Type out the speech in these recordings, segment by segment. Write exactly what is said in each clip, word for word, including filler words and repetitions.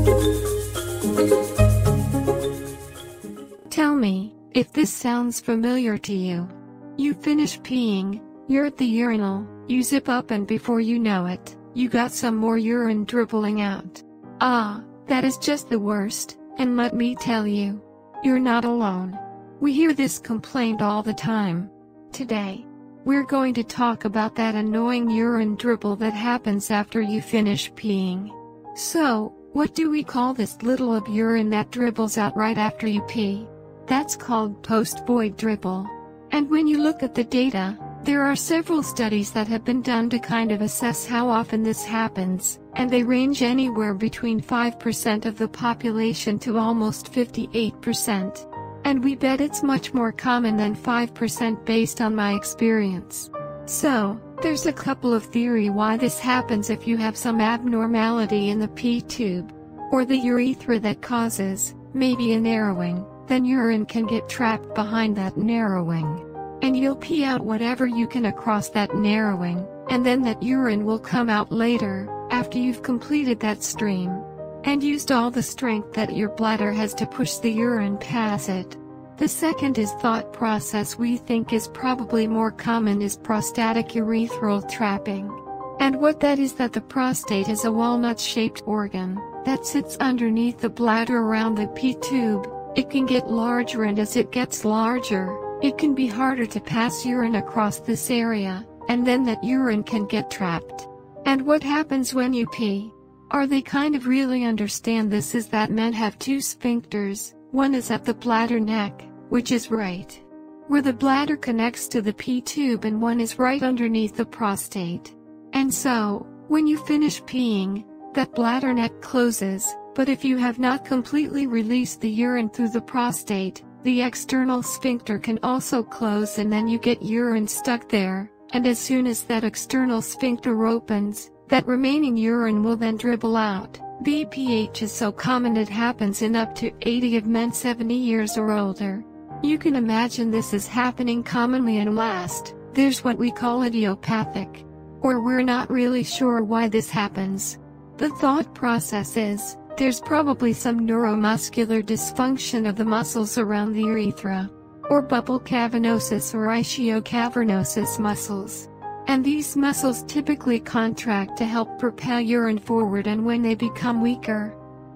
Tell me if this sounds familiar to you. You finish peeing, you're at the urinal, you zip up, and before you know it, you got some more urine dribbling out. Ah, that is just the worst, and let me tell you, you're not alone. We hear this complaint all the time. Today, we're going to talk about that annoying urine dribble that happens after you finish peeing. So, what do we call this little of urine that dribbles out right after you pee? That's called post-void dribble. And when you look at the data, there are several studies that have been done to kind of assess how often this happens, and they range anywhere between five percent of the population to almost fifty-eight percent. And we bet it's much more common than five percent based on my experience. So, there's a couple of theories why this happens. If you have some abnormality in the pee tube, or the urethra that causes, maybe a narrowing, then urine can get trapped behind that narrowing. And you'll pee out whatever you can across that narrowing, and then that urine will come out later, after you've completed that stream, and used all the strength that your bladder has to push the urine past it. The second is thought process we think is probably more common is prostatic urethral trapping. And what that is, that the prostate is a walnut-shaped organ that sits underneath the bladder around the pee tube. It can get larger, and as it gets larger, it can be harder to pass urine across this area, and then that urine can get trapped. And what happens when you pee? Or they kind of really understand this is that men have two sphincters, one is at the bladder neck, which is right where the bladder connects to the pee tube, and one is right underneath the prostate. And so, when you finish peeing, that bladder neck closes, but if you have not completely released the urine through the prostate, the external sphincter can also close, and then you get urine stuck there, and as soon as that external sphincter opens, that remaining urine will then dribble out. B P H is so common it happens in up to eighty of men seventy years or older. You can imagine this is happening commonly, and last, there's what we call idiopathic, or we're not really sure why this happens. The thought process is, there's probably some neuromuscular dysfunction of the muscles around the urethra, or bubble cavernosus or ischiocavernosus muscles. And these muscles typically contract to help propel urine forward, and when they become weaker,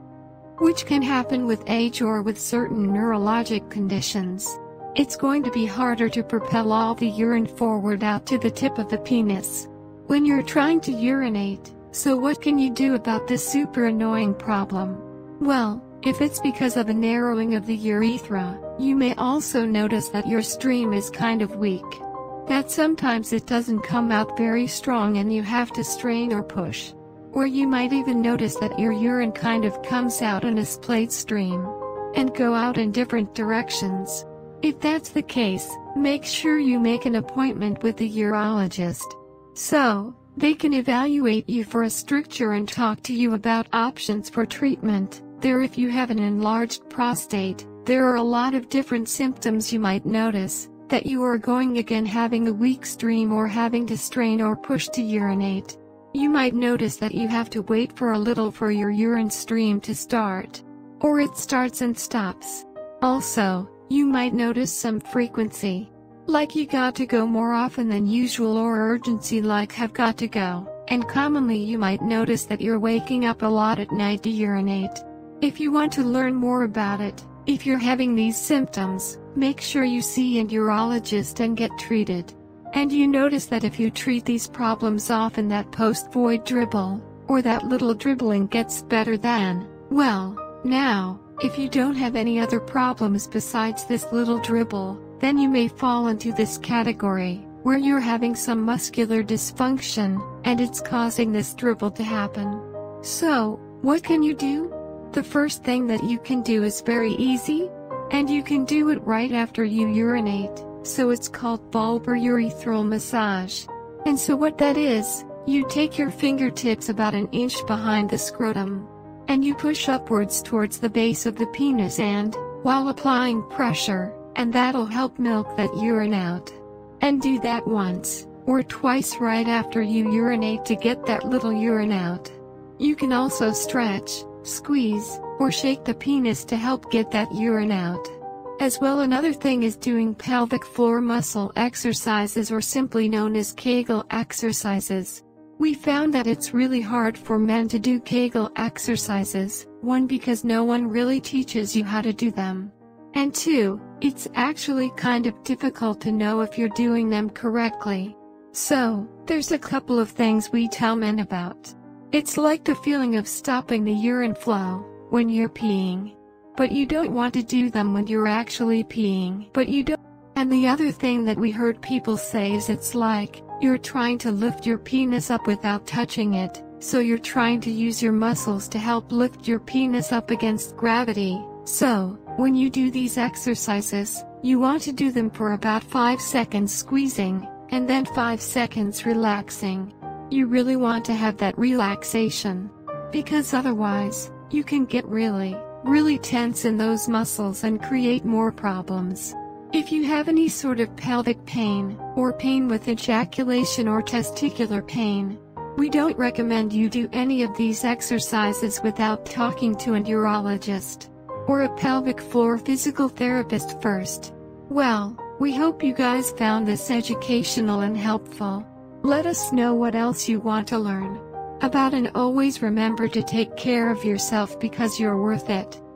which can happen with age or with certain neurologic conditions, it's going to be harder to propel all the urine forward out to the tip of the penis when you're trying to urinate. So what can you do about this super annoying problem? Well, if it's because of a narrowing of the urethra, you may also notice that your stream is kind of weak. That sometimes it doesn't come out very strong and you have to strain or push. Or you might even notice that your urine kind of comes out in a splayed stream and go out in different directions. If that's the case, make sure you make an appointment with the urologist, so they can evaluate you for a stricture and talk to you about options for treatment. There, if you have an enlarged prostate, there are a lot of different symptoms you might notice, that you are going again having a weak stream or having to strain or push to urinate. You might notice that you have to wait for a little for your urine stream to start, or it starts and stops. Also, you might notice some frequency, like you got to go more often than usual, or urgency like have got to go, and commonly you might notice that you're waking up a lot at night to urinate. If you want to learn more about it, if you're having these symptoms, make sure you see a urologist and get treated. And you notice that if you treat these problems often, that post-void dribble, or that little dribbling gets better than, well, now, if you don't have any other problems besides this little dribble, then you may fall into this category, where you're having some muscular dysfunction, and it's causing this dribble to happen. So, what can you do? The first thing that you can do is very easy, and you can do it right after you urinate, so it's called vulvar urethral massage. And so what that is, you take your fingertips about an inch behind the scrotum, and you push upwards towards the base of the penis, and, while applying pressure, and that'll help milk that urine out. And do that once, or twice right after you urinate to get that little urine out. You can also stretch, squeeze, or shake the penis to help get that urine out. As well, another thing is doing pelvic floor muscle exercises, or simply known as Kegel exercises. We found that it's really hard for men to do Kegel exercises, one because no one really teaches you how to do them. And two, it's actually kind of difficult to know if you're doing them correctly. So, there's a couple of things we tell men about. It's like the feeling of stopping the urine flow when you're peeing. But you don't want to do them when you're actually peeing. But you don't. And the other thing that we heard people say is it's like you're trying to lift your penis up without touching it, so you're trying to use your muscles to help lift your penis up against gravity. So, when you do these exercises, you want to do them for about five seconds squeezing, and then five seconds relaxing. You really want to have that relaxation, because otherwise, you can get really, really tense in those muscles and create more problems. If you have any sort of pelvic pain, or pain with ejaculation or testicular pain, we don't recommend you do any of these exercises without talking to a urologist or a pelvic floor physical therapist first. Well, we hope you guys found this educational and helpful. Let us know what else you want to learn about, and always remember to take care of yourself because you're worth it.